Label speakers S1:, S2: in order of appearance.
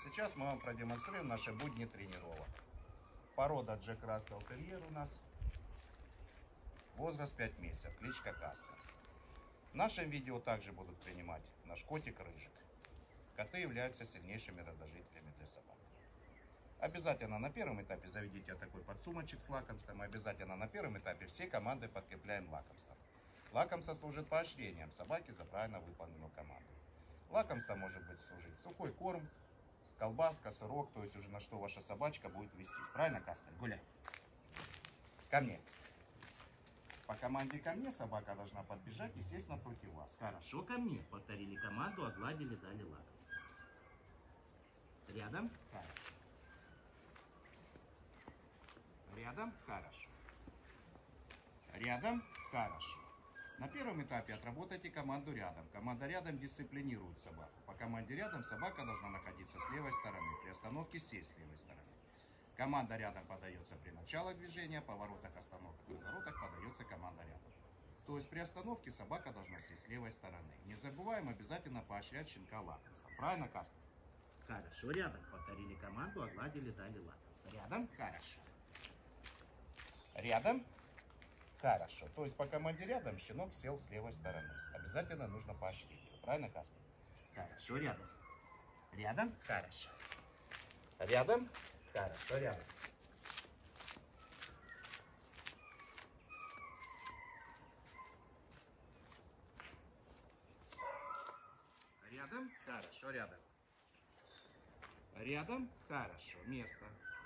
S1: Сейчас мы вам продемонстрируем наши будни тренировок. Порода Джек Рассел Терьер у нас. Возраст 5 месяцев, кличка Каспер. В нашем видео также будут принимать наш котик Рыжик. Коты являются сильнейшими раздражителями для собак. Обязательно на первом этапе заведите такой подсумочек с лакомством. Обязательно на первом этапе все команды подкрепляем лакомством. Лакомство служит поощрением собаки за правильно выполненную команду. Лакомство может быть служить сухой корм, колбаска, сырок, то есть уже на что ваша собачка будет вестись. Правильно, Каспер? Гуляй. Ко мне. По команде ко мне собака должна подбежать и сесть напротив вас. Хорошо, ко мне. Повторили команду, огладили, дали лакомство. Рядом? Хорошо. Рядом? Хорошо. Рядом? Хорошо. На первом этапе отработайте команду рядом. Команда рядом дисциплинирует собаку. По команде рядом собака должна находиться с левой стороны. При остановке сесть с левой стороны. Команда рядом подается при начале движения, поворотах, остановках, разворотах подается команда рядом. То есть при остановке собака должна сесть с левой стороны. Не забываем обязательно поощрять щенка лакомством. Правильно, Каспер? Хорошо, рядом. Повторили команду, огладили, дали лакомство. Рядом? Хорошо. Рядом? Хорошо. То есть по команде рядом щенок сел с левой стороны. Обязательно нужно поощрить его. Правильно, Каспер? Хорошо, рядом. Рядом? Хорошо. Рядом? Хорошо, рядом. Рядом? Хорошо, рядом. Рядом? Хорошо. Место.